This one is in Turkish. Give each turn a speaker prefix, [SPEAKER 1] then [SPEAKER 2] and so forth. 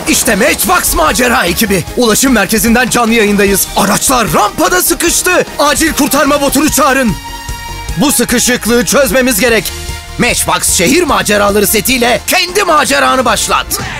[SPEAKER 1] İşte Matchbox macera ekibi. Ulaşım merkezinden canlı yayındayız. Araçlar rampada sıkıştı. Acil kurtarma botunu çağırın. Bu sıkışıklığı çözmemiz gerek. Matchbox şehir maceraları setiyle kendi maceranı başlat.